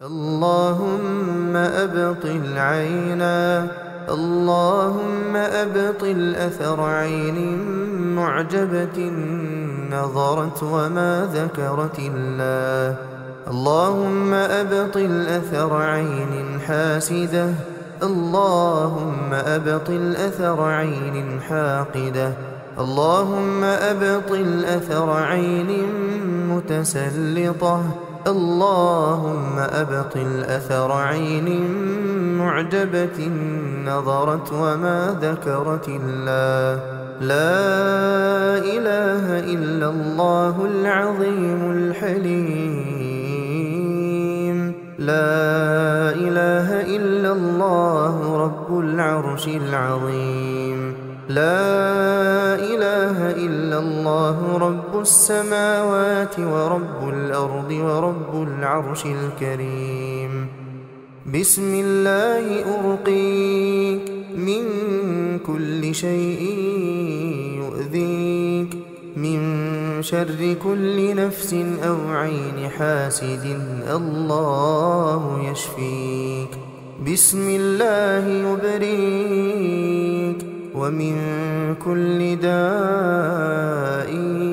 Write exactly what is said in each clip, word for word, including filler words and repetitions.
اللهم أبطل عينا اللهم أبطل أثر عين معجبة نظرت وما ذكرت الله. اللهم أبطل أثر عين حاسدة اللهم أبطل أثر عين حاقدة. اللهم أبطل أثر عين متسلطة اللهم أبطل أثر عين معجبة نظرت وما ذكرت الله. لا إله إلا الله العظيم الحليم. لا إله إلا الله رب العرش العظيم. لا إله إلا الله رب السماوات ورب الأرض ورب العرش الكريم. بسم الله أرقيك من كل شيء يؤذيك من شر كل نفس أو عين حاسد الله يشفيك. بسم الله يبريك ومن كل داء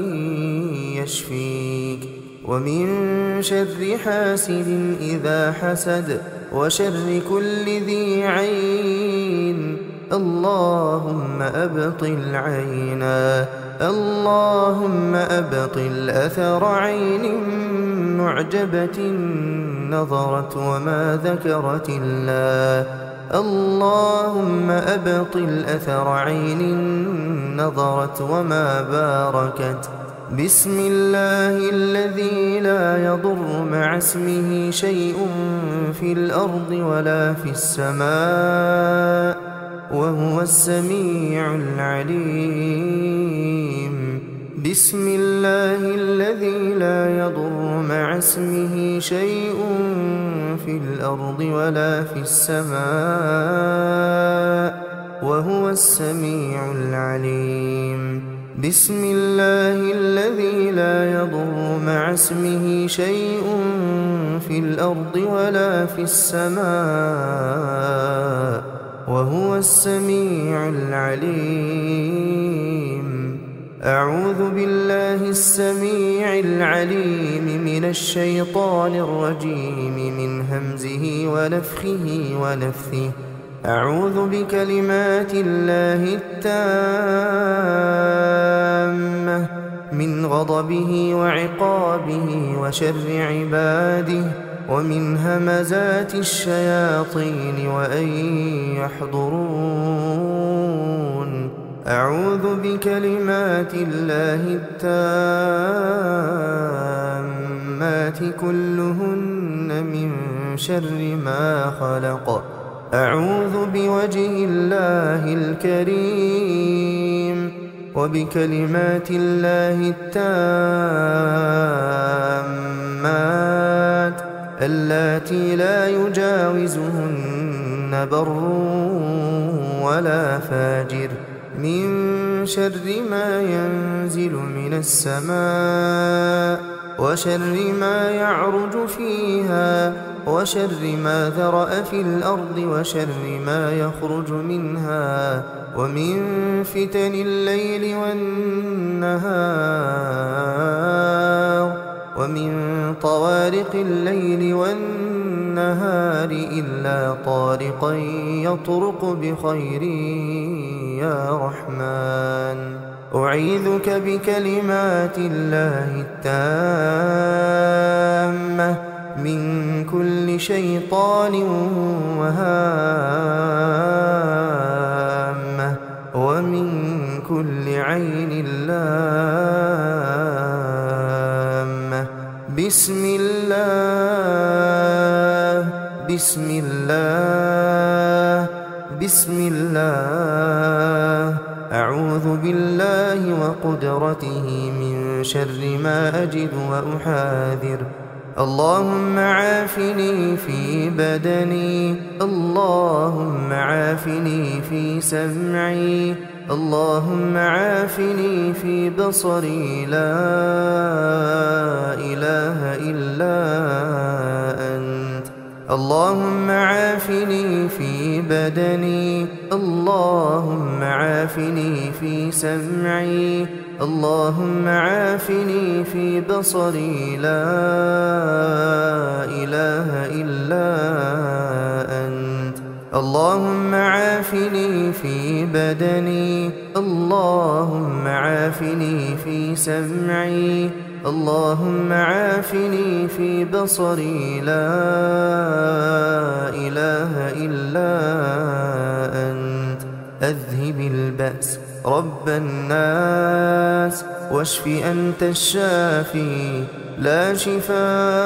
يشفيك ومن شر حاسد إذا حسد وشر كل ذي عين. اللهم أبطل عينا اللهم أبطل أثر عين معجبة نظرت وما ذكرت الله. اللهم أبطل أثر عين نظرت وما باركت. بسم الله الذي لا يضر مع اسمه شيء في الأرض ولا في السماء وهو السميع العليم. بسم الله الذي لا يضر مع اسمه شيء في الأرض ولا في السماء وهو السميع العليم. بسم الله الذي لا يضر مع اسمه شيء في الأرض ولا في السماء وهو السميع العليم. أعوذ بالله السميع العليم من الشيطان الرجيم من همزه ونفخه ونفثه. أعوذ بكلمات الله التامة من غضبه وعقابه وشر عباده ومن همزات الشياطين وأن يحضرون. أعوذ بكلمات الله التامات كلهن من شر ما خلق. أعوذ بوجه الله الكريم وبكلمات الله التامات اللاتي لا يجاوزهن بر ولا فاجر من شر ما ينزل من السماء وشر ما يعرج فيها وشر ما ذرأ في الأرض وشر ما يخرج منها ومن فتن الليل والنهار ومن طوارق الليل والنهار إلا طارقا يطرق بخير يا رحمن. أعيذك بكلمات الله التامة من كل شيطان وهامة ومن كل عين لامة. بسم الله بسم الله بسم الله. أعوذ بالله وقدرته من شر ما أجد وأحاذر. اللهم عافني في بدني اللهم عافني في سمعي اللهم عافني في بصري لا إله إلا أنت اللهم عافني في بدني، اللهم عافني في سمعي، اللهم عافني في بصري، لا إله إلا أنت. اللهم عافني في بدني، اللهم عافني في سمعي، اللهم عافني في بصري، لا إله إلا أنت. أذهب البأس رب الناس، واشف أنت الشافي، لا شفاء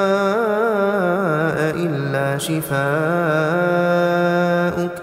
إلا شفاءك،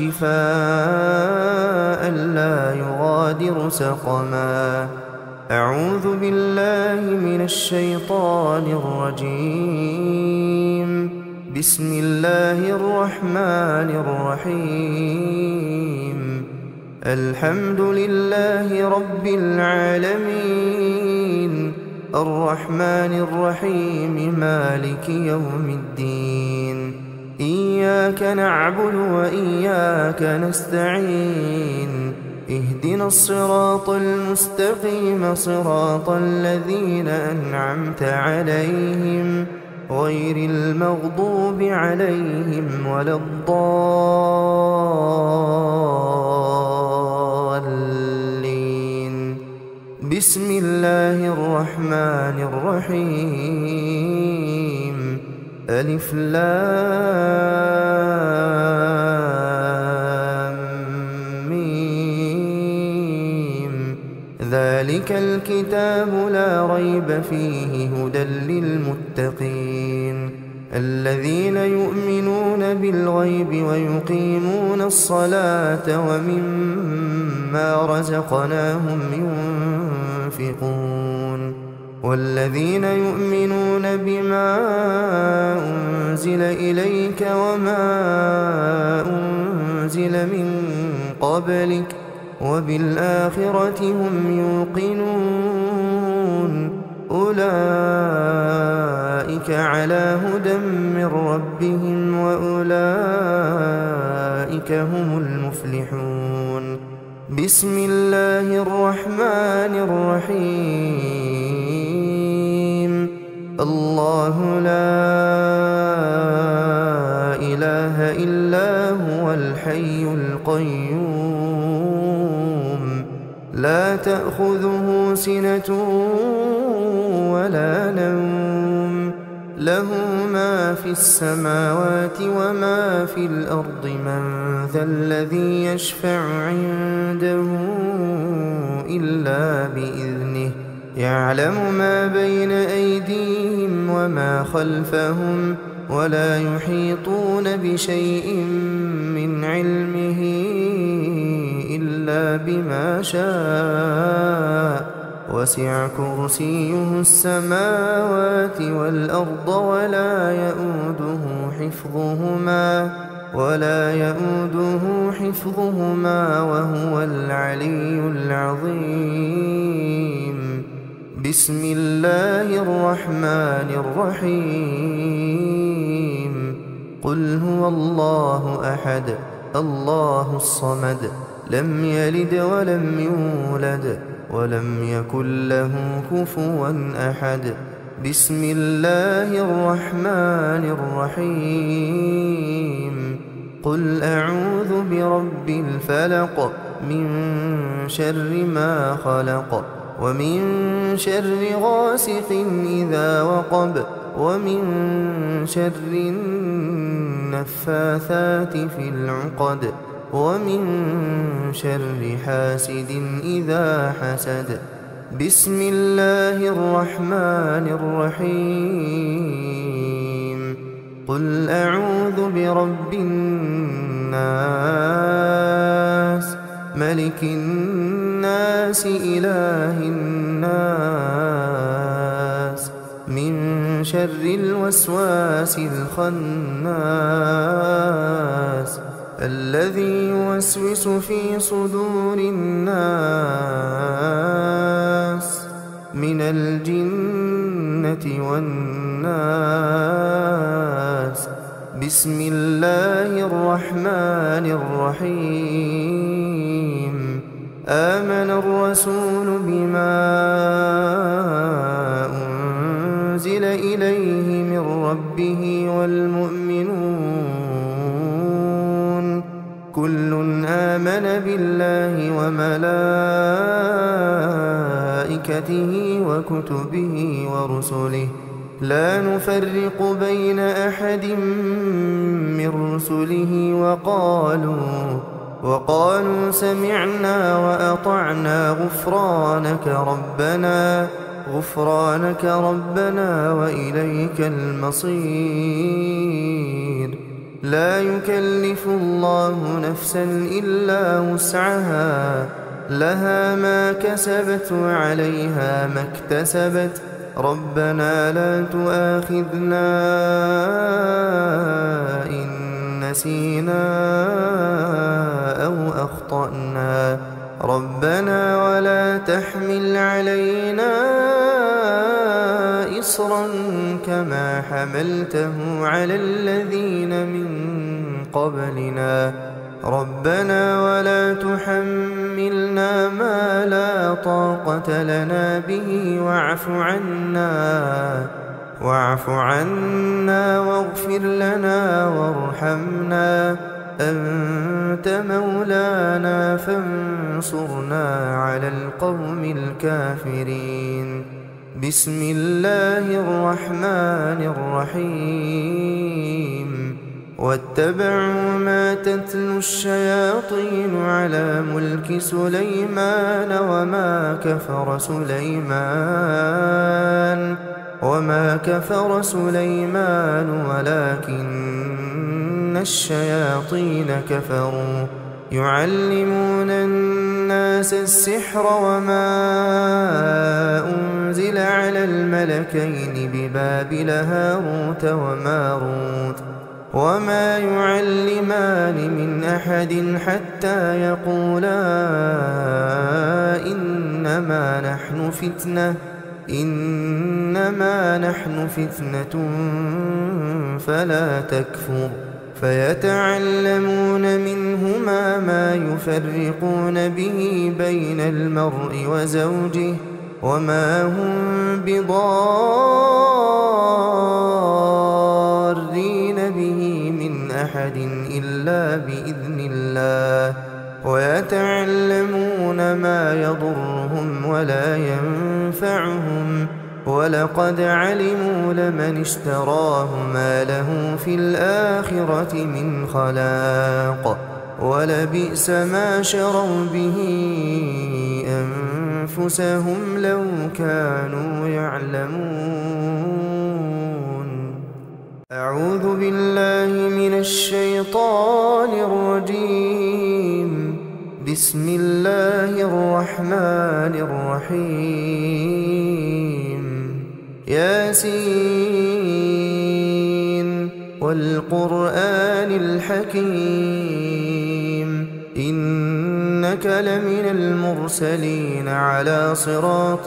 شفاء لا يغادر سقما. أعوذ بالله من الشيطان الرجيم. بسم الله الرحمن الرحيم. الحمد لله رب العالمين، الرحمن الرحيم، مالك يوم الدين. إياك نعبد وإياك نستعين، اهدنا الصراط المستقيم، صراط الذين أنعمت عليهم، غير المغضوب عليهم ولا الضالين. بسم الله الرحمن الرحيم. ألف لام ميم. ذلك الكتاب لا ريب فيه هدى للمتقين، الذين يؤمنون بالغيب ويقيمون الصلاة ومما رزقناهم ينفقون، والذين يؤمنون بما أنزل إليك وما أنزل من قبلك وبالآخرة هم يوقنون، أولئك على هدى من ربهم وأولئك هم المفلحون. بسم الله الرحمن الرحيم. الله لا إله إلا هو الحي القيوم، لا تأخذه سنة ولا نوم، له ما في السماوات وما في الأرض. من ذا الذي يشفع عنده إلا بإذنه، يعلم ما بين أيديهم وما خلفهم، ولا يحيطون بشيء من علمه إلا بما شاء، وسع كرسيه السماوات والأرض ولا يؤوده حفظهما ولا يؤوده حفظهما وهو العلي العظيم. بسم الله الرحمن الرحيم. قل هو الله أحد، الله الصمد، لم يلد ولم يولد ولم يكن له كفوا أحد. بسم الله الرحمن الرحيم. قل أعوذ برب الفلق، من شر ما خلق، ومن شر غاسق إذا وقب، ومن شر النفاثات في العقد، ومن شر حاسد إذا حسد. بسم الله الرحمن الرحيم. قل أعوذ برب الناس، ملك الناس، إله الناس، من شر الوسواس الخناس، الذي يوسوس في صدور الناس من الجنة والناس. بسم الله الرحمن الرحيم آمن الرسول بما أنزل إليه من ربه والمؤمنون كل آمن بالله وملائكته وكتبه ورسله لا نفرق بين أحد من رسله وقالوا وقالوا سمعنا وأطعنا غفرانك ربنا غفرانك ربنا وإليك المصير لا يكلف الله نفسا إلا وسعها لها ما كسبت وعليها ما اكتسبت ربنا لا تؤاخذنا إن نسينا أو أخطأنا ربنا ولا تحمل علينا إصرا كما حملته على الذين من قبلنا ربنا ولا تحملنا ما لا طاقة لنا به واعف عنا واعف عنا واغفر لنا وارحمنا أنت مولانا فانصرنا على القوم الكافرين بسم الله الرحمن الرحيم واتبعوا ما تتلو الشياطين على ملك سليمان وما كفر سليمان وما كفر سليمان ولكن الشياطين كفروا يعلمون الناس السحر وما أنزل على الملكين ببابل هاروت وماروت وما يعلمان من أحد حتى يقولا إنما نحن فتنة إنما نحن فتنة فلا تكفر فيتعلمون منهما ما يفرقون به بين المرء وزوجه وما هم بضارين به من أحد إلا بإذن الله ويتعلمون ما يضرهم ولا ينفعهم ولقد علموا لمن اشتراه ما له في الآخرة من خلاق ولبئس ما شروا به أنفسهم لو كانوا يعلمون أعوذ بالله من الشيطان الرجيم بسم الله الرحمن الرحيم ياسين والقرآن الحكيم إنك لمن المرسلين على صراط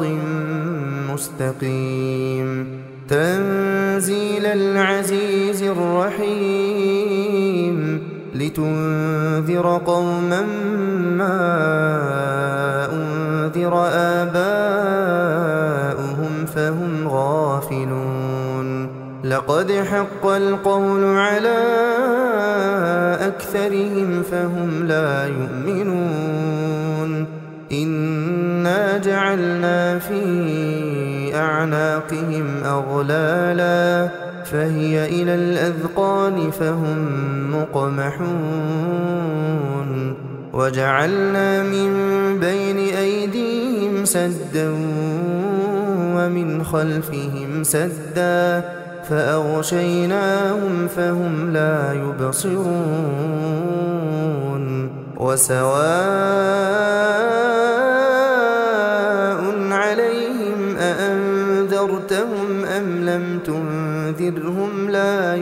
مستقيم تنزيل العزيز الرحيم لتنذر قوما ما أنذر آباؤهم فهم غافلون لقد حق القول على أكثرهم فهم لا يؤمنون إنا جعلنا في أعناقهم أغلالا فهي إلى الأذقان فهم مقمحون وجعلنا من بين أيديهم سدا ومن خلفهم سدا فأغشيناهم فهم لا يبصرون وسواء عليهم أأنذرتهم أم لم تنذرهم لا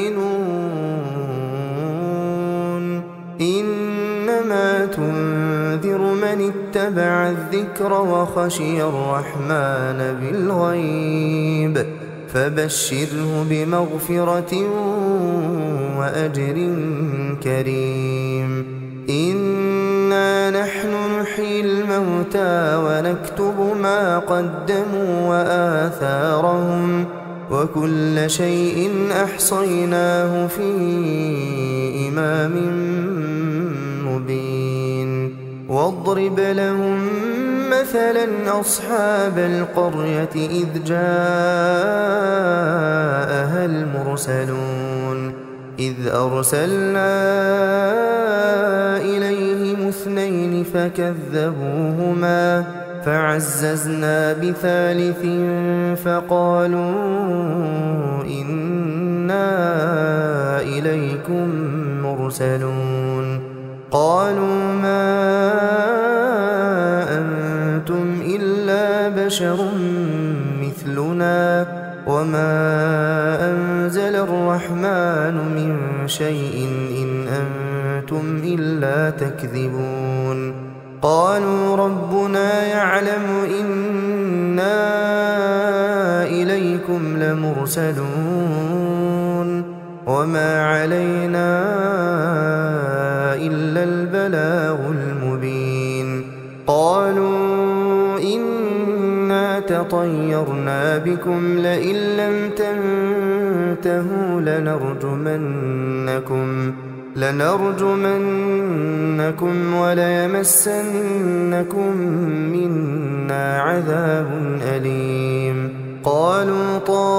يؤمنون إنما تنذر من اتبع الذكر وخشي الرحمن بالغيب فبشره بمغفرة وأجر كريم إنا نحن نحيي الموتى ونكتب ما قدموا وآثارهم وكل شيء أحصيناه في إمام مبين واضرب لهم مثلا أصحاب القرية إذ جاءها المرسلون إذ أرسلنا إليهم اثنين فكذبوهما فعززنا بثالث فقالوا إنا إليكم مرسلون قالوا ما أنتم إلا بشر مثلنا وما أنزل الرحمن من شيء إن أنتم إلا تكذبون قالوا ربنا يعلم إنا إليكم لمرسلون وما علينا إلا البلاغ المبين قالوا إنا تطيرنا بكم لئن لم تنتهوا لنرجمنكم لنرجمنكم وليمسنكم منا عذاب أليم قالوا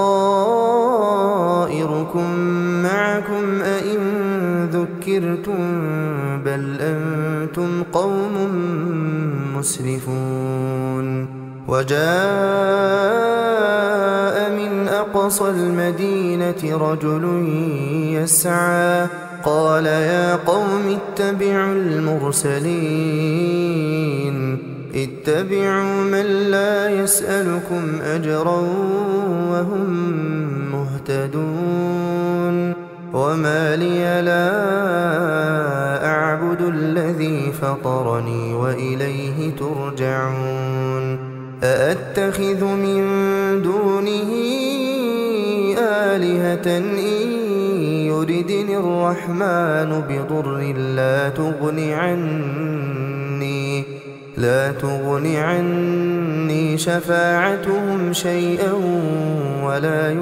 طائركم معكم أئن ذكرتم بل أنتم قوم مسرفون وجاء من أقصى المدينة رجل يسعى قال يا قوم اتبعوا المرسلين اتبعوا من لا يسألكم أجرا وهم مهتدون وما لي لا أعبد الذي فطرني وإليه ترجعون أأتخذ من دونه آلهة إن يردني الرحمن بضر لا تغن عني لا تغن عني شفاعتهم شيئا ولا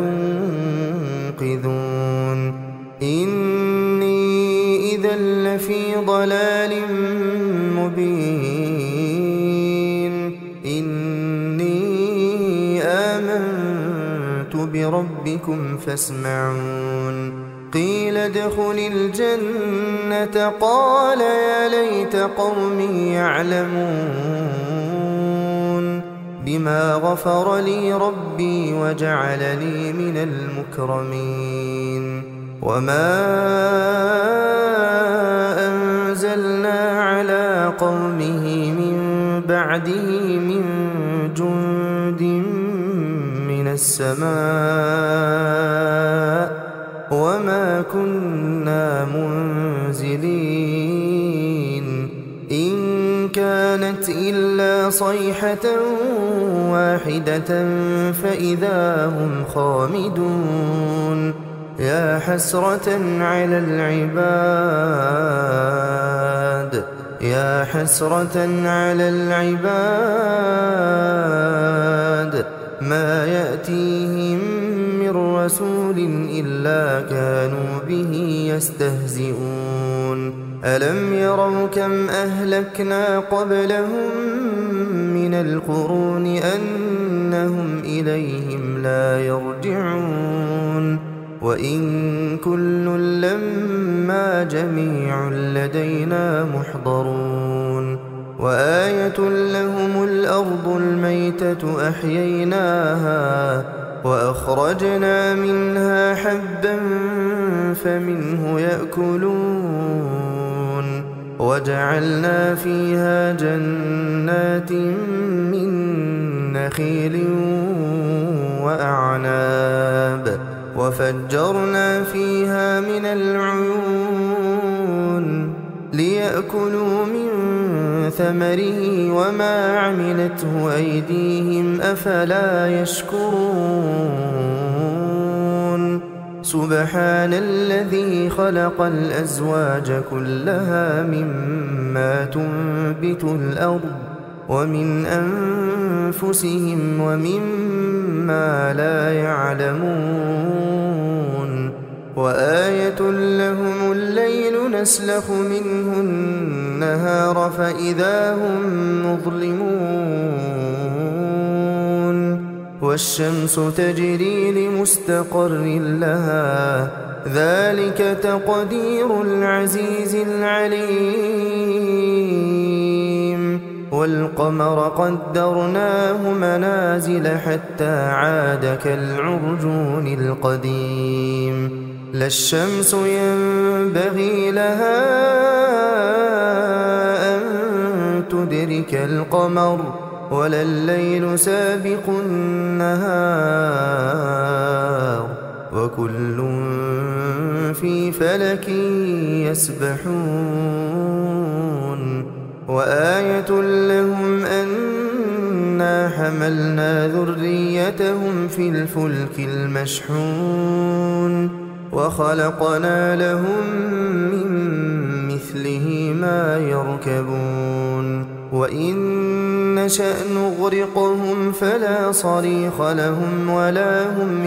ينقذون إني إذا لفي ضلال مبين إني آمنت بربكم فاسمعون قيل ادخل الجنة قال يا ليت قومي يعلمون بما غفر لي ربي وجعلني من المكرمين وما أنزلنا على قومه من بعده من جند من السماء وما كنا منزلين إن كانت إلا صيحة واحدة فإذا هم خامدون يا حسرة على العباد يا حسرة على العباد ما يأتيهم من رسول إلا كانوا به يستهزئون ألم يروا كم أهلكنا قبلهم من القرون أنهم إليهم لا يرجعون وإن كل لما جميع لدينا محضرون وآية لهم الأرض الميتة أحييناها وأخرجنا منها حبا فمنه يأكلون وجعلنا فيها جنات من نخيل وأعناب وفجرنا فيها من العيون ليأكلوا من ثمره وما عملته أيديهم أفلا يشكرون سبحان الذي خلق الأزواج كلها مما تنبت الأرض ومن أنفسهم ومما لا يعلمون وآية لهم الليل نسلخ منه النهار فإذا هم مظلمون والشمس تجري لمستقر لها ذلك تقدير العزيز العليم والقمر قدرناه منازل حتى عاد كالعرجون القديم لا الشمس ينبغي لها أن تدرك القمر ولا الليل سابق النهار وكل في فلك يسبحون وآية لهم أنا حملنا ذريتهم في الفلك المشحون وخلقنا لهم من مثله ما يركبون وإن نشأ نغرقهم فلا صريخ لهم ولا هم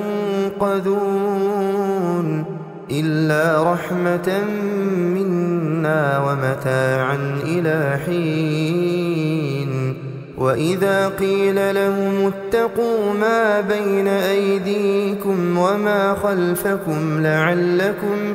ينقذون إلا رحمة منا ومتاعا إلى حين وإذا قيل لهم اتقوا ما بين أيديكم وما خلفكم لعلكم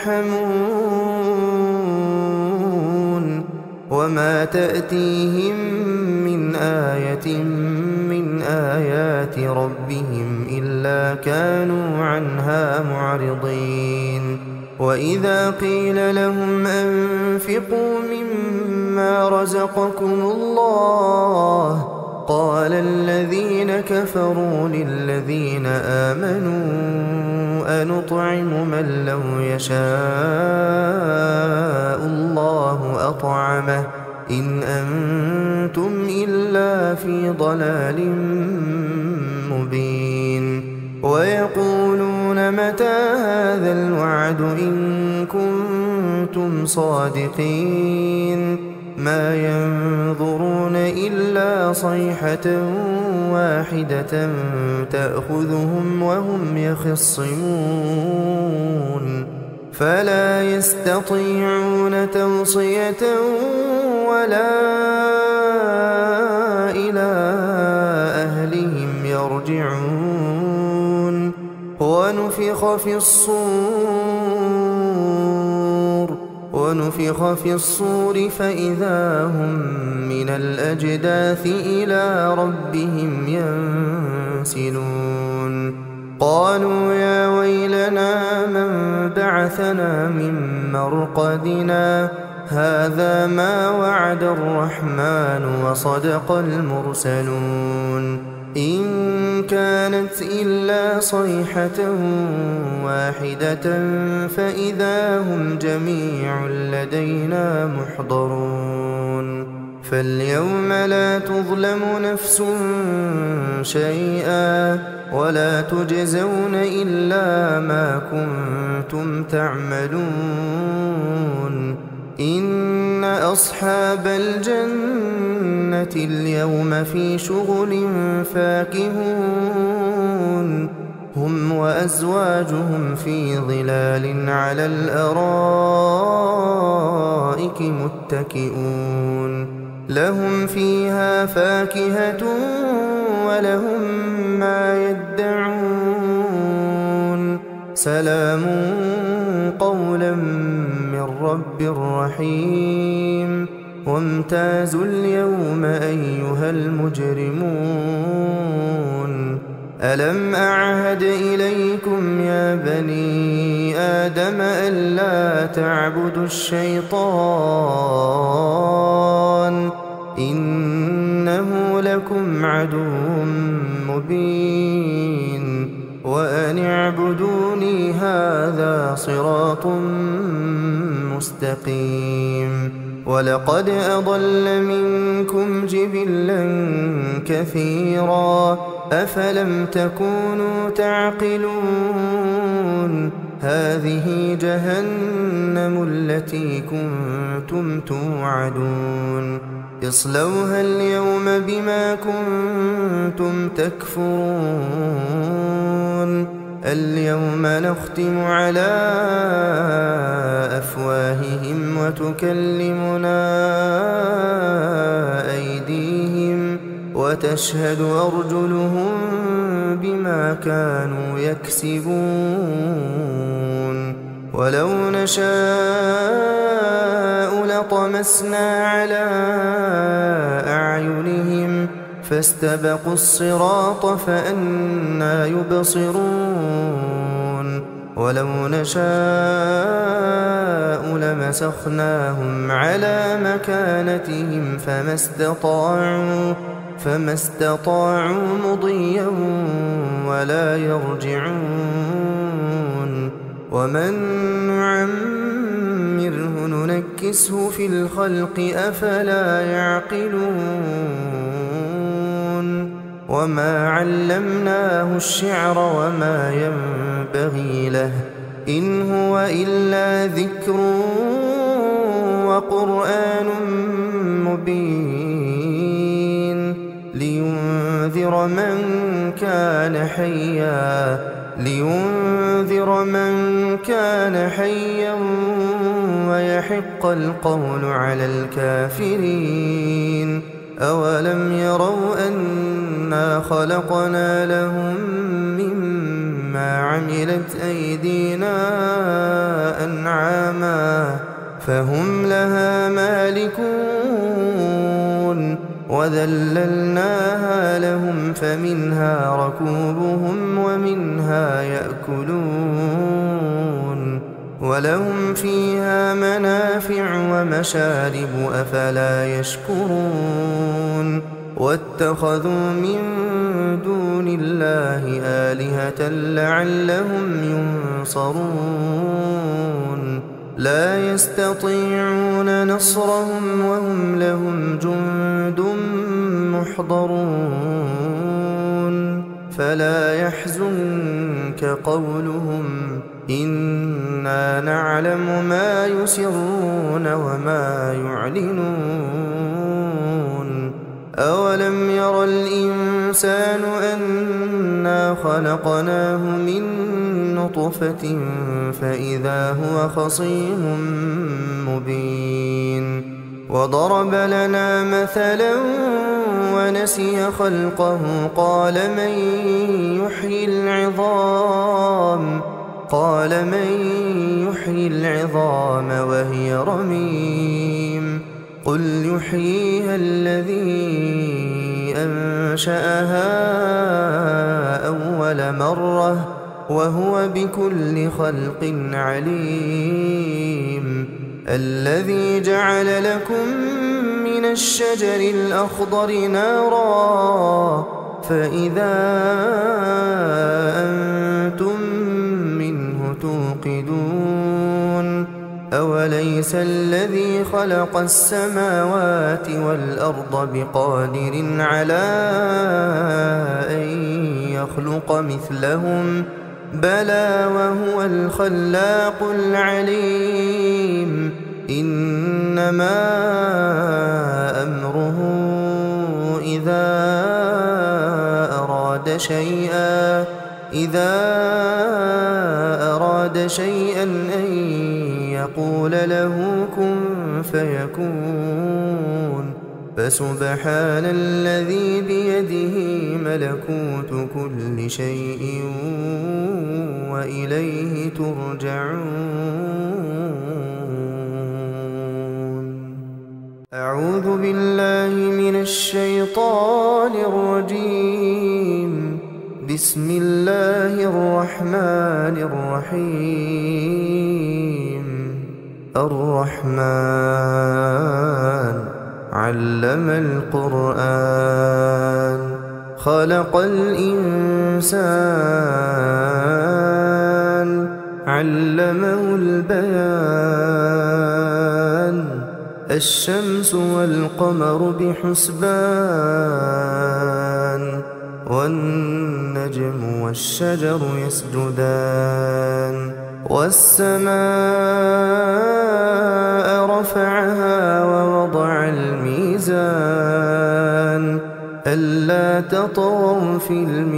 ترحمون وما تأتيهم من آية من آيات ربهم إلا كانوا عنها معرضين وإذا قيل لهم أنفقوا مما رزقكم الله قال الذين كفروا للذين آمنوا أنطعم من لو يشاء الله أطعمه إن أنتم إلا في ضلال مبين ويقولون متى هذا الوعد إن كنتم صادقين ما ينظرون إلا صيحة واحدة تأخذهم وهم يخصمون فلا يستطيعون توصية ولا إلى أهلهم يرجعون ونفخ في الصور ونفخ في الصور فإذا هم من الأجداث إلى ربهم ينسلون قالوا يا ويلنا من بعثنا من مرقدنا هذا ما وعد الرحمن وصدق المرسلون إن كانت إلا صيحة واحدة فإذا هم جميع لدينا محضرون فاليوم لا تظلم نفس شيئا ولا تجزون إلا ما كنتم تعملون إن أصحاب الجنة اليوم في شغل فاكهون هم وأزواجهم في ظلال على الأرائك متكئون لهم فيها فاكهة ولهم ما يدعون سلام قولا من رب رحيم وامتازوا اليوم أيها المجرمون ألم أعهد إليكم يا بني آدم ألا تعبدوا الشيطان إنه لكم عدو مبين وأن اعبدوني هذا صراط مستقيم ولقد أضل منكم جبلا كثيرا أفلم تكونوا تعقلون هذه جهنم التي كنتم توعدون اصلوها اليوم بما كنتم تكفرون اليوم نختم على أفواههم وتكلمنا أيديهم وتشهد أرجلهم بما كانوا يكسبون ولو نشاء لطمسنا على أعينهم فاستبقوا الصراط فأنى يبصرون ولو نشاء لمسخناهم على مكانتهم فما استطاعوا فما استطاعوا مضيا ولا يرجعون ومن نعمره ننكسه في الخلق أفلا يعقلون وما علمناه الشعر وما ينبغي له إن هو إلا ذكر وقرآن مبين لينذر من كان حيا لينذر من كان حيا ويحق القول على الكافرين أولم يروا أنا خلقنا لهم مما عملت أيدينا أنعاما فهم لها مالكون وذللناها لهم فمنها ركوبهم ومنها يأكلون ولهم فيها منافع ومشارب أفلا يشكرون واتخذوا من دون الله آلهة لعلهم ينصرون لا يستطيعون نصرهم وهم لهم جند محضرون فلا يحزنك قولهم إنا نعلم ما يسرون وما يعلنون أولم ير الإنسان أنا خلقناه من نطفة فإذا هو خصيم مبين وضرب لنا مثلا ونسي خلقه قال من يحيي العظام قال من يحيي العظام وهي رميم قل يحييها الذي أنشأها أول مرة وهو بكل خلق عليم الذي جعل لكم من الشجر الأخضر نارا فإذا أنتم منه توقدون أوليس الذي خلق السماوات والأرض بقادر على أن يخلق مثلهم بلى وهو الخلاق العليم إنما أمره إذا أراد شيئا إذا أراد شيئا أن يقول له كن فيكون فسبحان الذي بيده ملكوت كل شيء وإليه ترجعون أعوذ بالله من الشيطان الرجيم بسم الله الرحمن الرحيم الرحمن علم القرآن خلق الإنسان علمه البيان الشمس والقمر بحسبان والنجم والشجر يسجدان والسماء رفعها ووضع الميزان ألا تطغوا في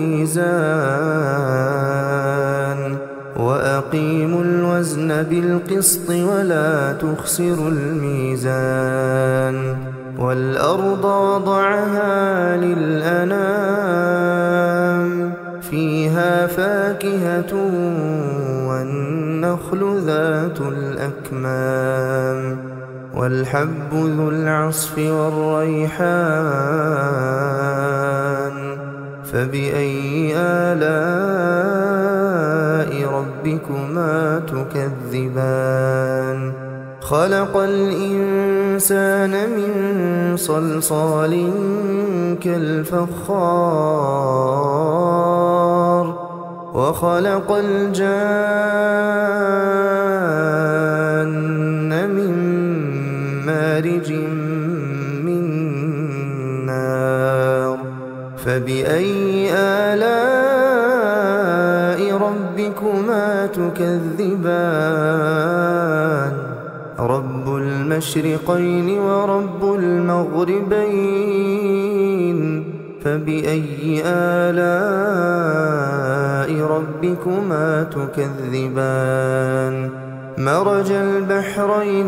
الميزان وأقيموا الوزن بالقسط ولا تخسروا الميزان والأرض وضعها للأنام فيها فاكهة والنخل ذات الأكمام والحب ذو العصف والريحان فبأي آلاء ربكما تكذبان خلق الإنسان من صلصال كالفخار وخلق الجان من مارج من نار فبأي آلاء ربكما تكذبان رب المشرقين ورب المغربين فبأي آلاء ربكما تكذبان مرج البحرين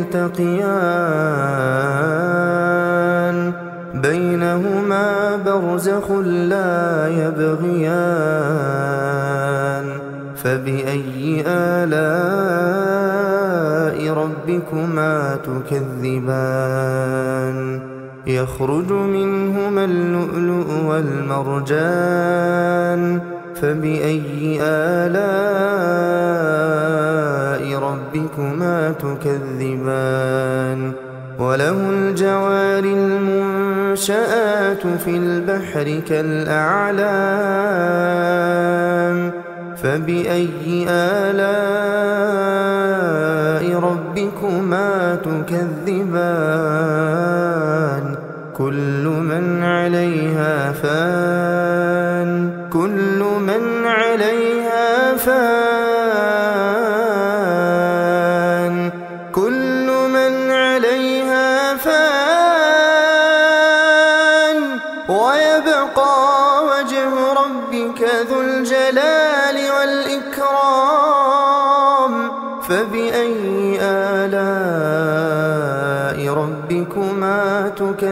يلتقيان بينهما برزخ لا يبغيان فبأي آلاء ربكما تكذبان يخرج منهما اللؤلؤ والمرجان فبأي آلاء ربكما تكذبان وله الجوار المنشآت في البحر كالأعلام فبأي آلاء ربكما تكذبان كل من عليها فان كل من عليها فان كل من عليها فان ويبقى وجه ربك ذو الجلال والإكرام فبأي آلاء ربكما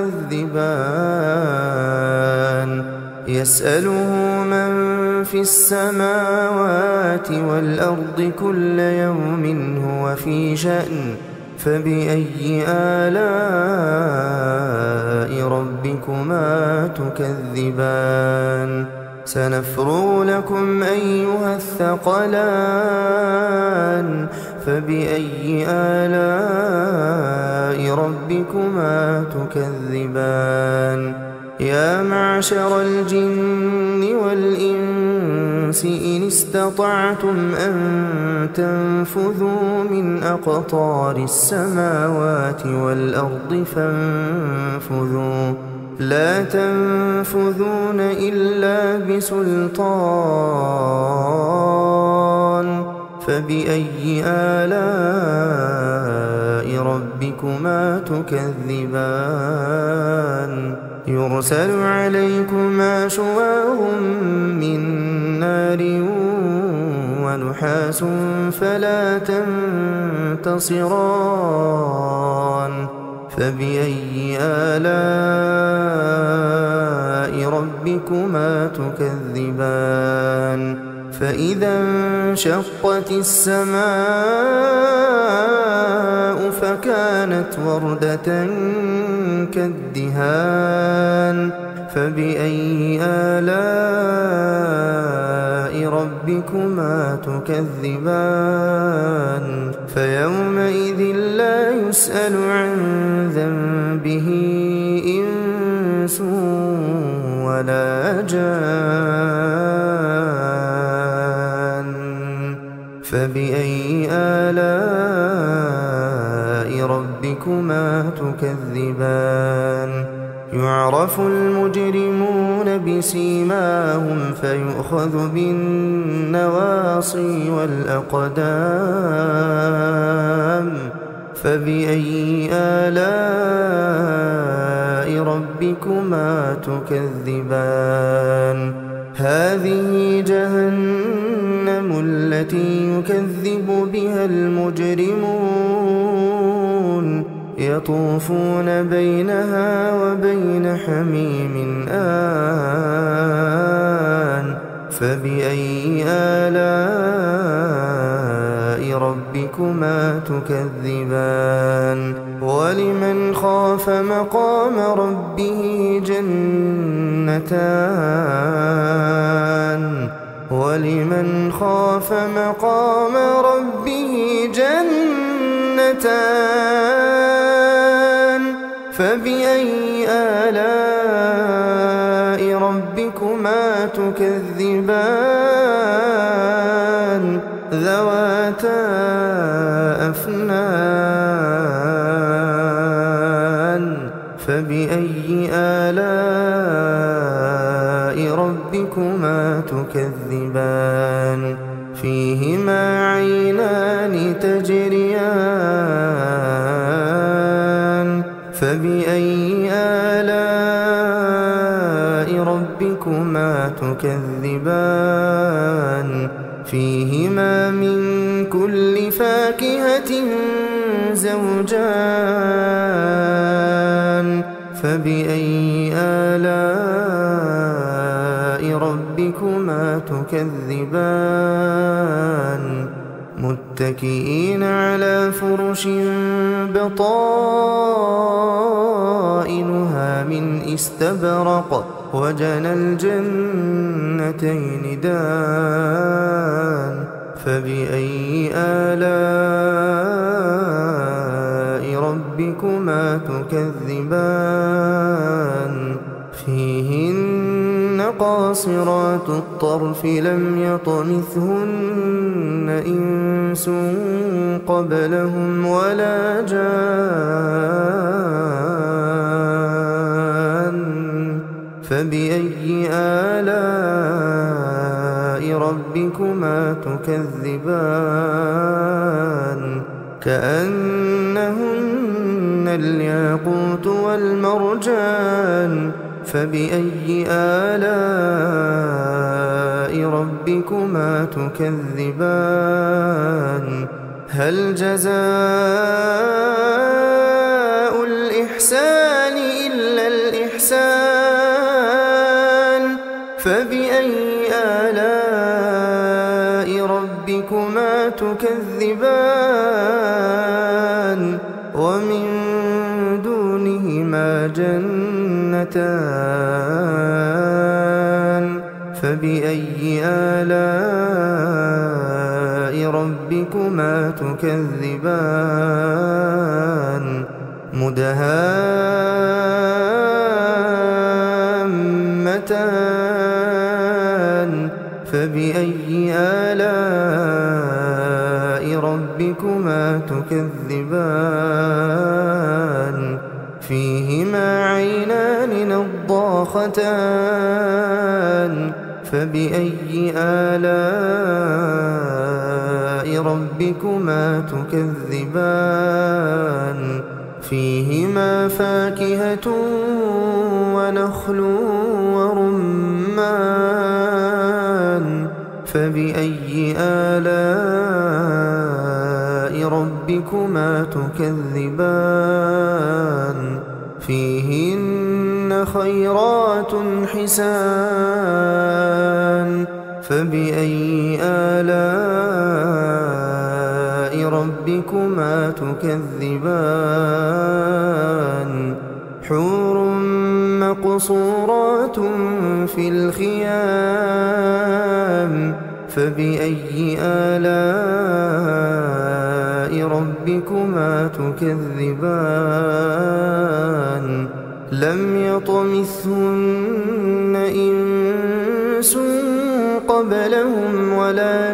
تكذبان يسأله من في السماوات والأرض كل يوم هو في شأن فبأي آلاء ربكما تكذبان سنفرغ لكم أيها الثقلان فبأي آلاء ربكما تكذبان يا معشر الجن والإنس إن استطعتم أن تنفذوا من أقطار السماوات والأرض فانفذوا لا تنفذون إلا بسلطان فبأي آلاء ربكما تكذبان يرسل عليكما شواظ من نار ونحاس فلا تنتصران فبأي آلاء ربكما تكذبان فإذا انشقت السماء فكانت وردة كالدهان فبأي آلاء ربكما تكذبان فيومئذ لا يسأل عن ذنبه إنس ولا جان فبأي آلاء ربكما تكذبان يعرف المجرمون بسيماهم فيؤخذ بالنواصي والأقدام فبأي آلاء ربكما تكذبان هذه جهنم التي يكذب بها المجرمون يطوفون بينها وبين حميم آن فبأي آلاء ربكما تكذبان ولمن خاف مقام ربه جنتان ولمن خاف مقام ربه جنتان فبأي آلاء ربكما تكذبان ذواتا أفنان فبأي آلاء ربكما تكذبان فيهما عينان تجريان فبأي آلاء ربكما تكذبان فيهما من كل فاكهة زوجان فبأي آلاء ربكما تكذبان متكئين على فرش بطائنها من استبرق وجنى الجنتين دان فبأي آلاء ربكما تكذبان فيهن قاصرات الطرف لم يطمثهن إنس قبلهم ولا جان فبأي آلاء ربكما تكذبان كأنهن الياقوت والمرجان فبأي آلاء ربكما تكذبان هل جزاء الإحسان إلا الإحسان فبأي آلاء ربكما تكذبان ومن دونهما جنتان فبأي آلاء ربكما تكذبان مدهامتان فبأي آلاء ربكما تكذبان فيهما عينان نضاختان فبأي آلاء ربكما تكذبان فيهما فاكهة ونخل ورمان فبأي آلاء ربكما تكذبان فيهن خيرات حسان فبأي آلاء ربكما تكذبان حور مقصورات في الخيام فبأي آلاء ربكما تكذبان لم يطمثهن إنس قبلهم ولا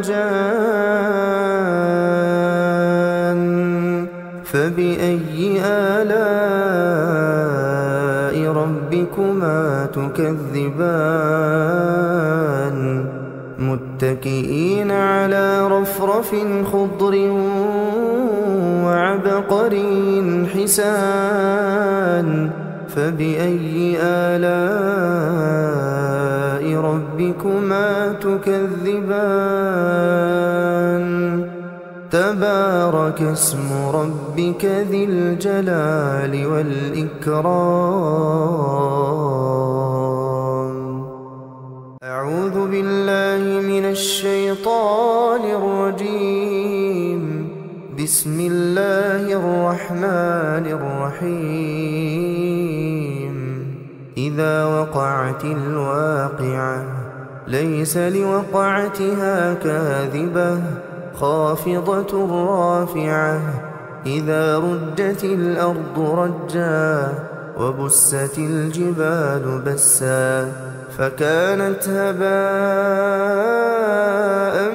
جان فبأي آلاء ربكما تكذبان متكئين على رفرف خضر وعبقري حسان فبأي آلاء ربكما تكذبان تبارك اسم ربك ذي الجلال والإكرام. أعوذ بالله من الشيطان الرجيم. بسم الله الرحمن الرحيم. إذا وقعت الواقعة ليس لوقعتها كاذبة خافضة رافعة إذا رجت الأرض رجا وبست الجبال بسا فكانت هباء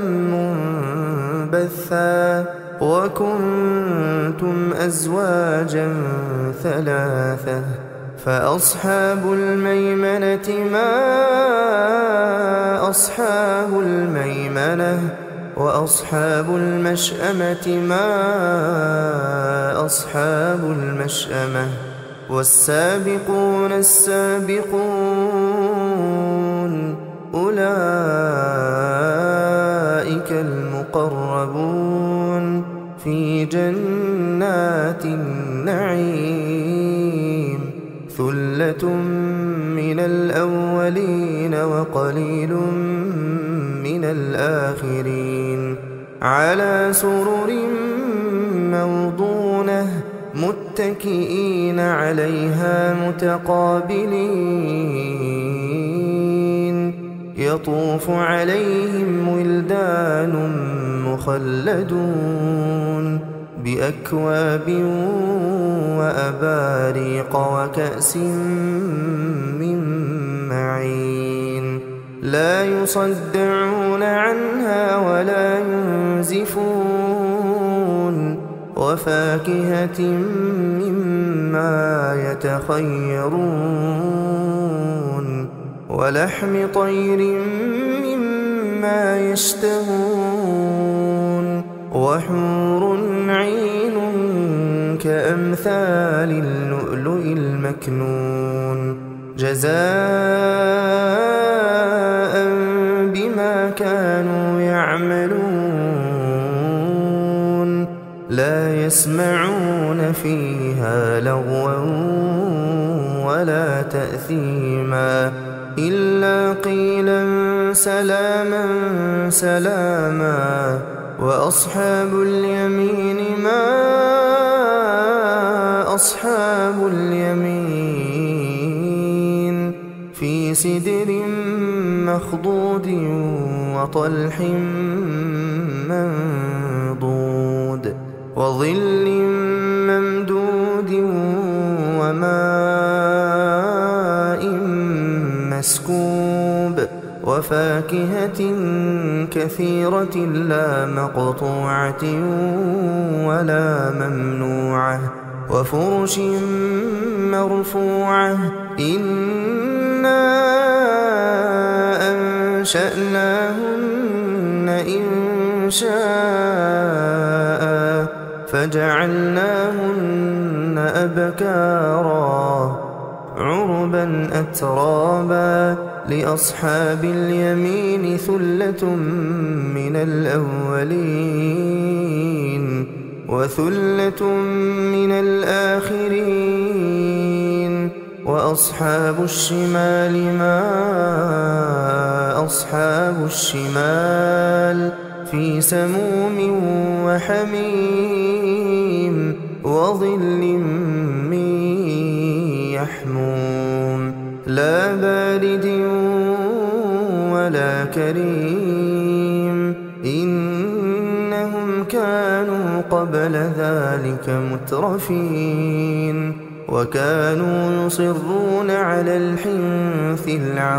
منبثا وكنتم أزواجا ثلاثة فأصحاب الميمنة ما أصحاب الميمنة وأصحاب المشأمة ما أصحاب المشأمة والسابقون السابقون أولئك المقربون في جنات النعيم ثلة من الأولين وقليل من الآخرين على سرر موضونة متكئين عليها متقابلين يطوف عليهم ولدان مخلدون بأكواب وأباريق وكأس من معين لا يصدعون عنها ولا ينزفون وفاكهة مما يتخيرون ولحم طير مما يشتهون وحور عين كأمثال اللؤلؤ المكنون جزاء بما كانوا يعملون لا يسمعون فيها لغوا ولا تأثيما إلا قيلا سلاما سلاما وأصحاب اليمين ما أصحاب اليمين في سدر مخضود وطلح منضود وظل ممدود وماء مسكوب وفاكهة كثيرة لا مقطوعة ولا ممنوعة وفرش مرفوعة إنا أنشأناهن إنشاء فجعلناهن أبكارا عربا أترابا لأصحاب اليمين ثلة من الأولين وثلة من الآخرين وأصحاب الشمال ما أصحاب الشمال في سموم وحميم وظل من يحموم لا بارد ولا كريم إنهم كانوا قبل ذلك مترفين وكانوا يصرون على الحنث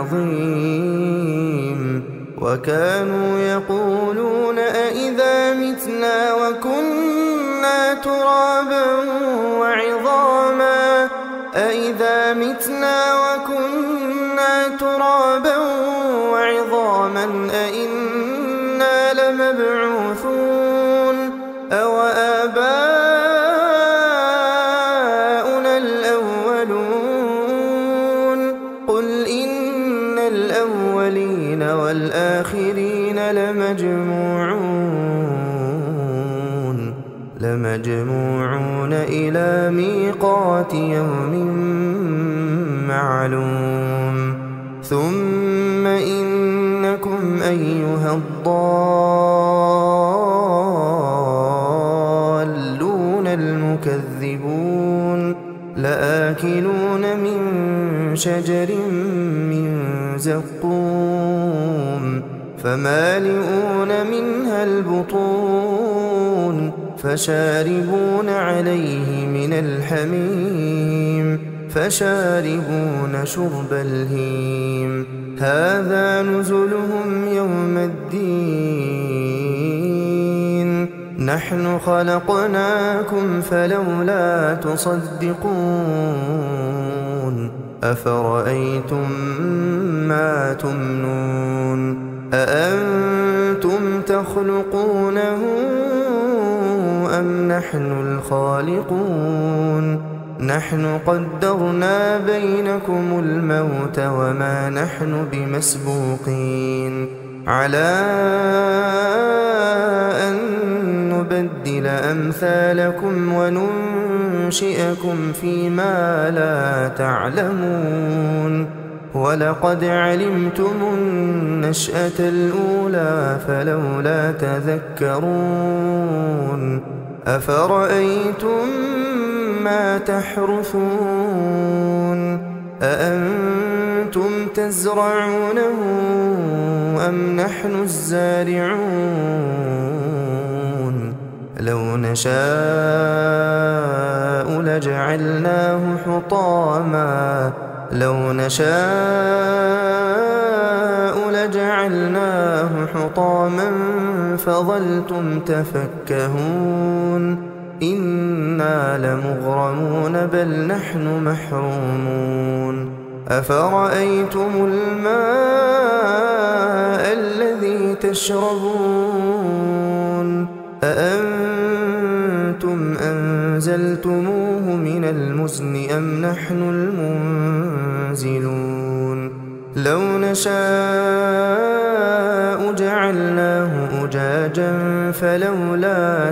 العظيم وكانوا يقولون أئذا متنا وكنا ترابا وعظاما أإذا متنا وكنا ترابا وعظاما أإنا لمبعوثون أو آباؤنا الأولون قل إن الأولين والآخرين لمجموعون لمجموعون إلى ميقات يوم معلوم ثم إنكم أيها الضالون المكذبون لآكلون من شجر من زقوم فمالئون منها البطون فشاربون عليه من الحميم فشاربون شرب الهيم هذا نزلهم يوم الدين نحن خلقناكم فلولا تصدقون أفرأيتم ما تمنون أأنتم تخلقونه أم نحن الخالقون نحن قدرنا بينكم الموت وما نحن بمسبوقين على أن نبدل أمثالكم وننشئكم فيما لا تعلمون ولقد علمتم النشأة الأولى فلولا تذكرون أفرأيتم ما تحرثون أأنتم تزرعونه أم نحن الزارعون لو نشاء لجعلناه حطاما لو نشاء لجعلناه حطاما فظلتم تفكهون إنا لمغرمون بل نحن محرومون أفرأيتم الماء الذي تشربون أأنتم أنزلتموه من المزن أم نحن المنزلون لو نشاء جعلناه أجاجا فلولا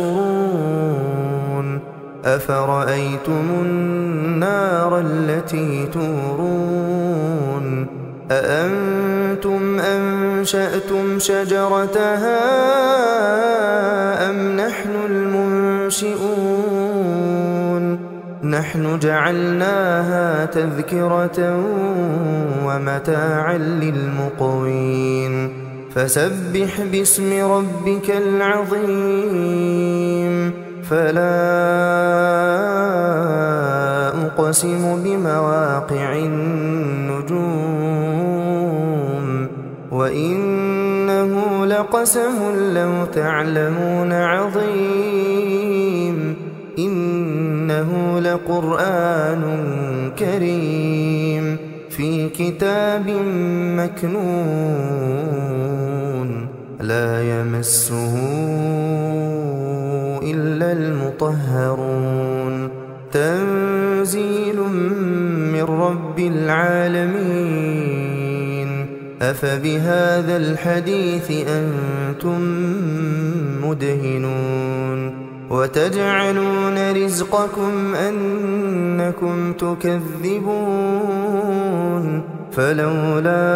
تشكرون أفرأيتم النار التي تورون أأنتم أنشأتم شجرتها أم نحن المنشئون نحن جعلناها تذكرة ومتاعا للمقوين فسبح باسم ربك العظيم فلا أقسم بمواقع النجوم وإنه لقسم لو تعلمون عظيم إنه لقرآن كريم في كتاب مكنون لا يمسه إلا المطهرون تنزيل من رب العالمين أفبهذا الحديث أنتم مدهنون وتجعلون رزقكم أنكم تكذبون فلولا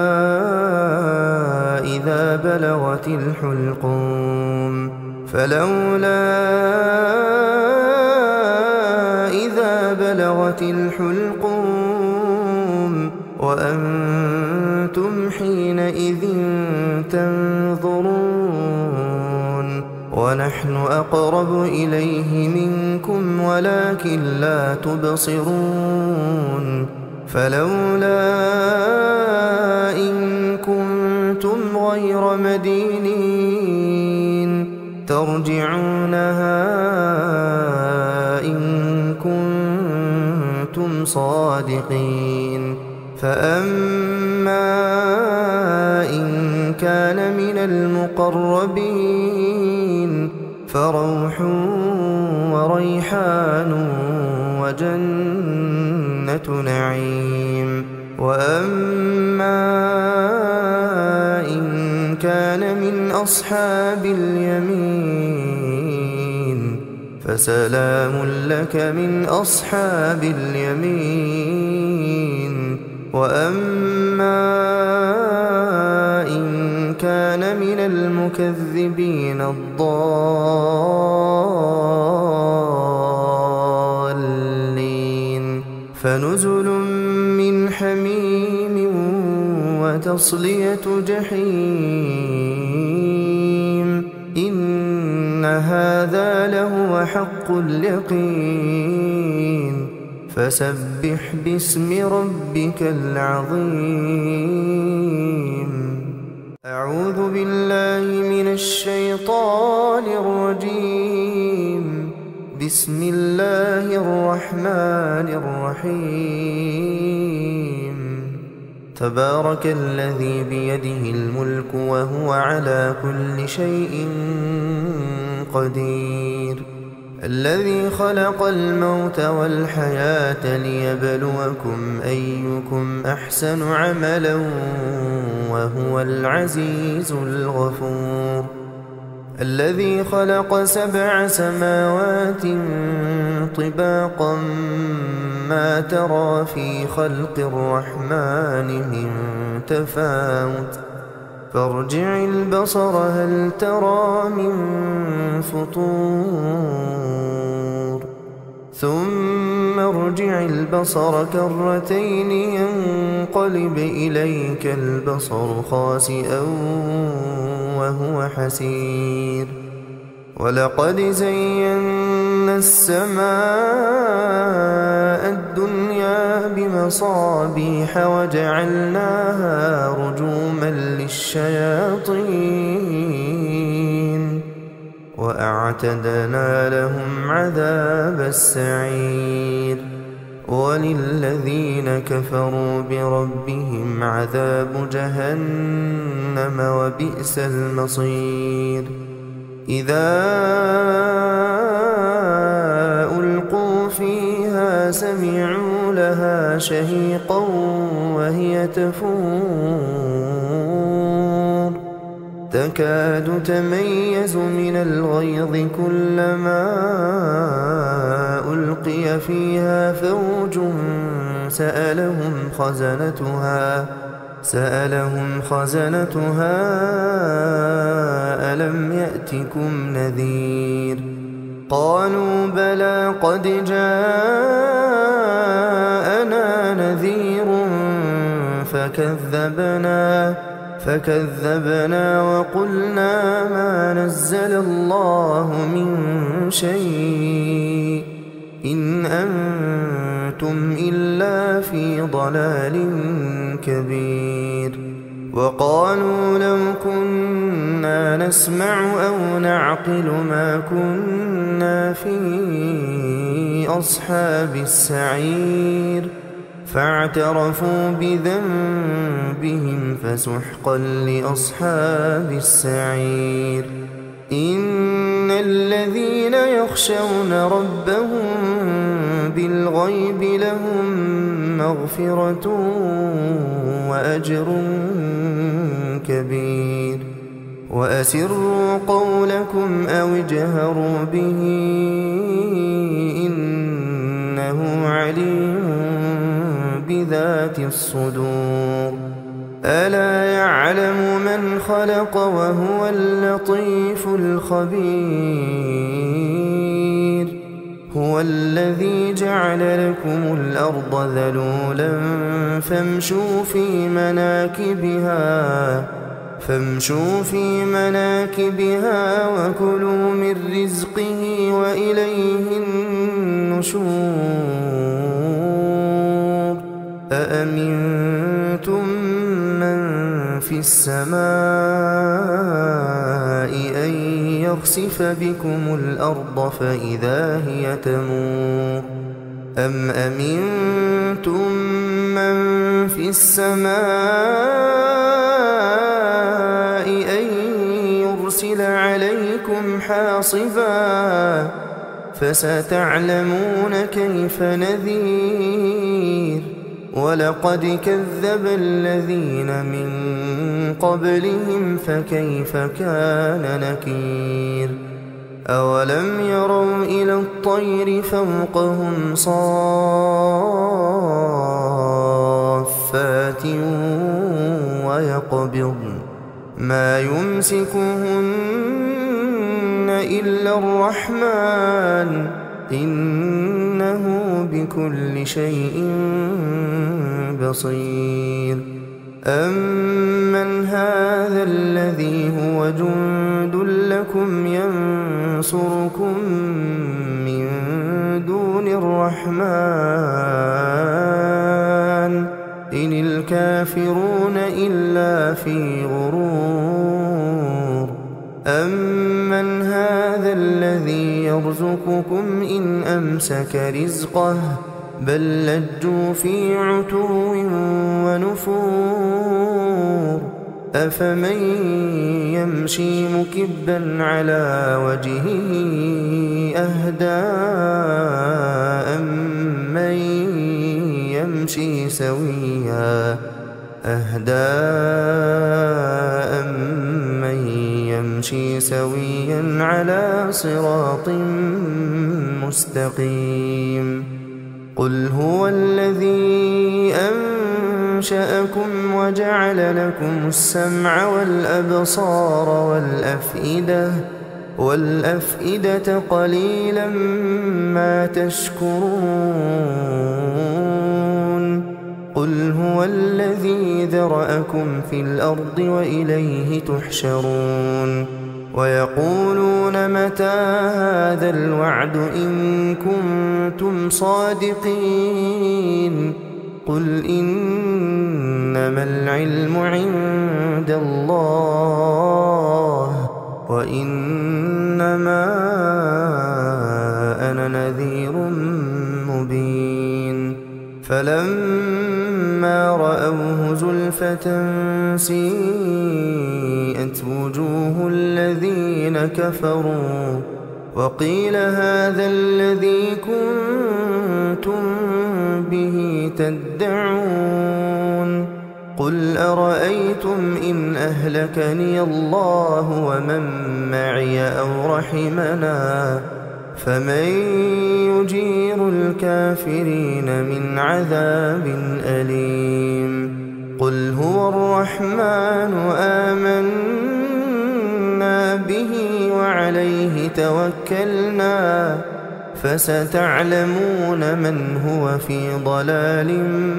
إذا بلغت الحلقوم فلولا إذا بلغت الحلقوم وأنتم حينئذ تنظرون ونحن أقرب إليه منكم ولكن لا تبصرون فلولا إن كنتم غير مدينين ترجعونها إن كنتم صادقين فأما إن كان من المقربين فروح وريحان وجنة نعيم وأما إن كان من أصحاب اليمين فسلام لك من أصحاب اليمين وأما إن كان من المكذبين الضالين فنزل من حميم وتصلية جحيم إن هذا لهو حق اليقين فسبح باسم ربك العظيم أعوذ بالله من الشيطان الرجيم بسم الله الرحمن الرحيم تبارك الذي بيده الملك وهو على كل شيء قدير الذي خلق الموت والحياة ليبلوكم أيكم أحسن عملا وهو العزيز الغفور الذي خلق سبع سماوات طباقا ما ترى في خلق الرحمن من تفاوت فارجع البصر هل ترى من فطور ثم ارجع البصر كرتين ينقلب إليك البصر خاسئا وهو حسير ولقد زينا السماء الدنيا بمصابيح وجعلناها رجوما للشياطين وأعتدنا لهم عذاب السعير وللذين كفروا بربهم عذاب جهنم وبئس المصير إذا ألقوا فيها سمعوا لها شهيقا وهي تفور تكاد تميز من الغيظ كلما ألقي فيها فوج سألهم خزنتها سألهم خزنتها ألم يأتكم نذير قالوا بلى قد جاءنا نذير فكذبنا فكذبنا وقلنا ما نزل الله من شيء إن أنتم إلا في ضلال كبير وقالوا لو كنا نسمع أو نعقل ما كنا في أصحاب السعير فاعترفوا بذنبهم فسحقا لأصحاب السعير إن الذين يخشون ربهم بالغيب لهم مغفرة وأجر كبير وأسروا قولكم أو اجهروا به إنه عليم بذات الصدور ألا يعلم من خلق وهو اللطيف الخبير هو الذي جعل لكم الأرض ذلولا فامشوا في مناكبها فامشوا في مناكبها وكلوا من رزقه وإليه النشور أأمنتم من في السماء أن يخسف بكم الأرض فإذا هي تمور أم أمنتم من في السماء أن يرسل عليكم حاصبا فستعلمون كيف نذير ولقد كذب الذين من قبلهم فكيف كان نكير أولم يروا إلى الطير فوقهم صافات ويقبضن ما يمسكهن إلا الرحمن إنه بكل شيء بصير أمن هذا الذي هو جند لكم ينصركم من دون الرحمن إن الكافرون إلا في غرور أمن هذا الذي يرزقكم إن أمسك رزقه بل لجوا في عتو ونفور أفمن يمشي مكبا على وجهه أهدى أمن يمشي سويا أهدى أمن يمشي سويا على صراط مستقيم قل هو الذي أنشأكم وجعل لكم السمع والأبصار والأفئدة والأفئدة قليلا ما تشكرون قل هو الذي ذرأكم في الأرض وإليه تحشرون ويقولون متى هذا الوعد إن كنتم صادقين قل إنما العلم عند الله وإنما أنا نذير مبين فلما رأوه زلفة سيئت وجوه الذين كفروا وقيل هذا الذي كنتم به تدعون قل أرأيتم إن أهلكني الله ومن معي أو رحمنا فمن يجير الكافرين من عذاب أليم قل هو الرحمن آمنا به وعليه توكلنا فستعلمون من هو في ضلال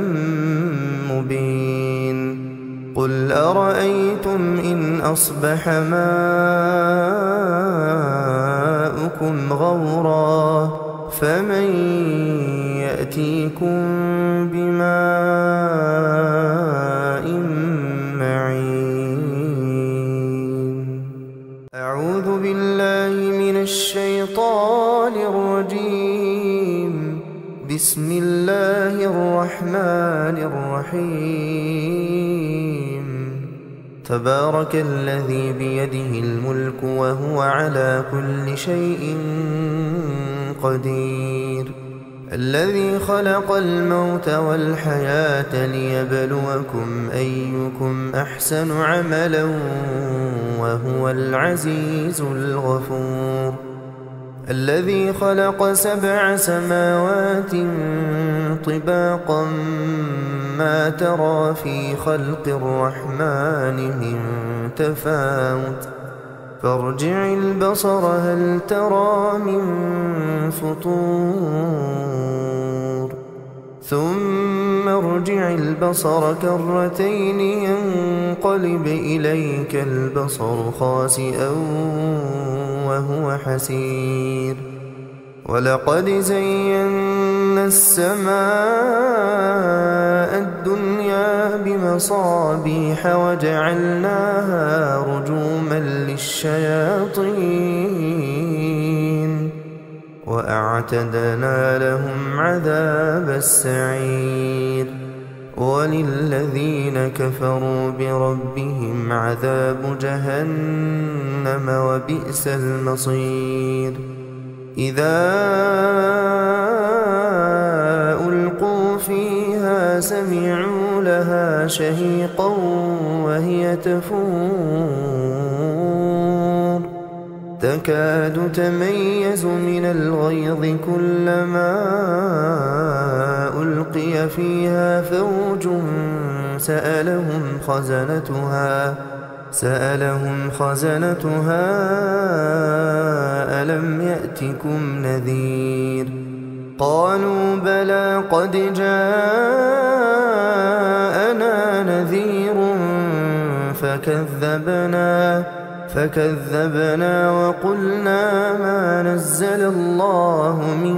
مبين قل أرأيتم إن أصبح ماؤكم غورا فمن يأتيكم بماء معين أعوذ بالله من الشيطان الرجيم بسم الله الرحمن الرحيم تبارك الذي بيده الملك وهو على كل شيء قدير الذي خلق الموت والحياة ليبلوكم أيكم أحسن عملا وهو العزيز الغفور الذي خلق سبع سماوات طباقا ما ترى في خلق الرحمن من تفاوت فارجع البصر هل ترى من فطور ثم ارجع البصر كرتين ينقلب إليك البصر خاسئا وهو حسير ولقد زينا السماء الدنيا بمصابيح وجعلناها رجوما للشياطين وأعتدنا لهم عذاب السعير وللذين كفروا بربهم عذاب جهنم وبئس المصير إذا ألقوا فيها سمعوا لها شهيقا وهي تفور تكاد تميز من الغيظ كلما ألقي فيها فوج سألهم خزنتها سألهم خزنتها ألم يأتكم نذير قالوا بلى قد جاءنا نذير فكذبنا فكذبنا وقلنا ما نزل الله من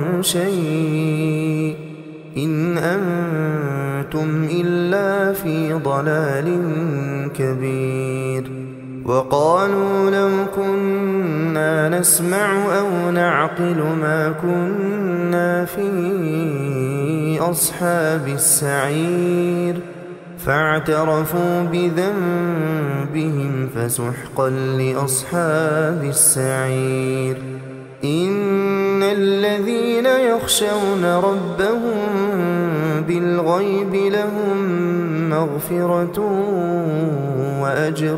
شيء إن أنتم إلا في ضلال كبير وقالوا لو كنا نسمع أو نعقل ما كنا في أصحاب السعير فاعترفوا بذنبهم فسحقا لأصحاب السعير إن الذين يخشون ربهم بالغيب لهم مغفرة وأجر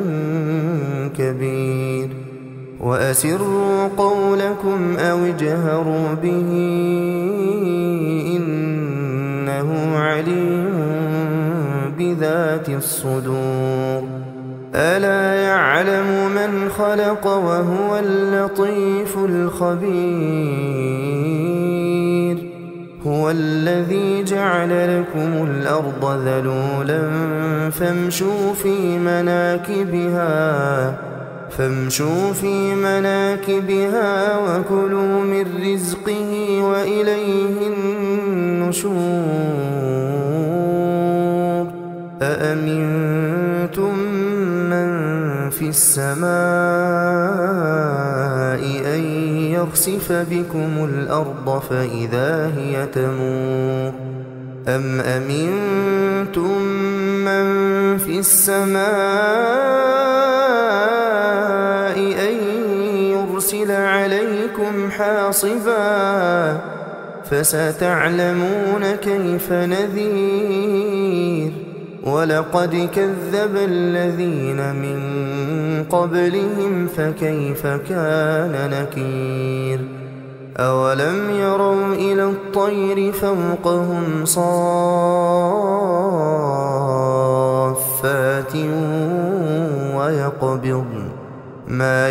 كبير وأسروا قولكم أو اجهروا به إنه عليم بذات الصدور ألا يعلم من خلق وهو اللطيف الخبير هو الذي جعل لكم الأرض ذلولا فامشوا في مناكبها فامشوا في مناكبها وكلوا من رزقه وإليه النشور أأمنتم من في السماء أن يخسف بكم الأرض فإذا هي تمور أم أمنتم من في السماء أن يرسل عليكم حاصبا فستعلمون كيف نذير ولقد كذب الذين من قبلهم فكيف كان نكير أولم يروا إلى الطير فوقهم صافات ويقبضن ما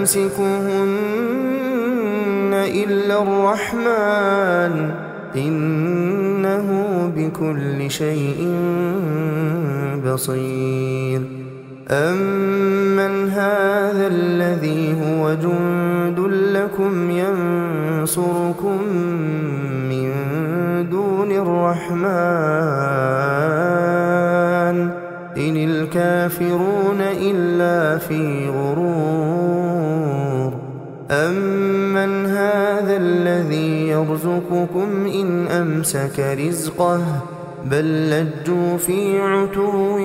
يمسكهن إلا الرحمن إنه بكل شيء بصير أمن هذا الذي هو جند لكم ينصركم من دون الرحمن إن الكافرون إلا في غرور أمن هذا الذي يرزقكم إن أمسك رزقه بل لجوا في عتو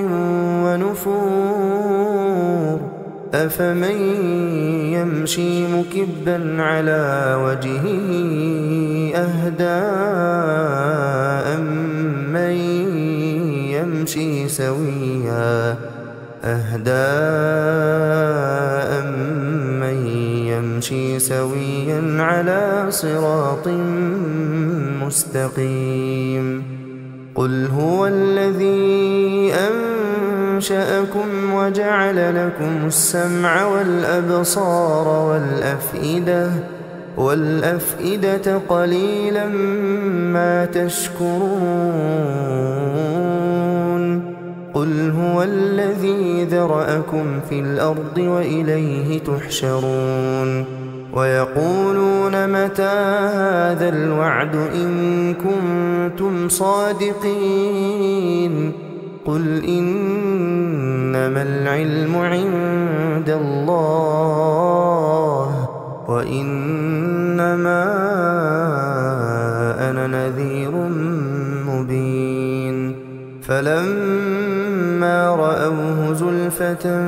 ونفور أفمن يمشي مكبا على وجهه أهدى أمن يمشي سويا أهدى أمن يمشي سويا على صراط مستقيم قل هو الذي أنشأكم وجعل لكم السمع والأبصار والأفئدة والأفئدة قليلا ما تشكرون قل هو الذي ذرأكم في الأرض وإليه تحشرون ويقولون متى هذا الوعد إن كنتم صادقين قل إنما العلم عند الله وإنما أنا نذير مبين. فلما رأوه زلفة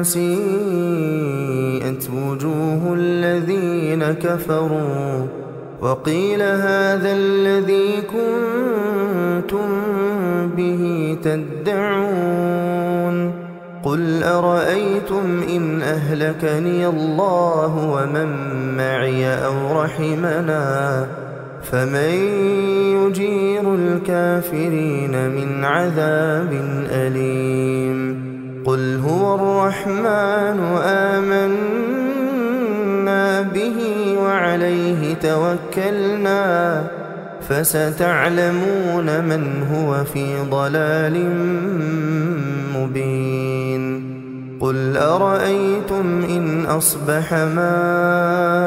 سيئت وجوه الذين كفروا وقيل هذا الذي كنتم به تدعون. قل أرأيتم إن أهلكني الله ومن معي أو رحمنا فمن يجير الكافرين من عذاب أليم. قل هو الرحمن آمنا به وعليه توكلنا فستعلمون من هو في ضلال مبين. قل أرأيتم إن أصبح ماؤكم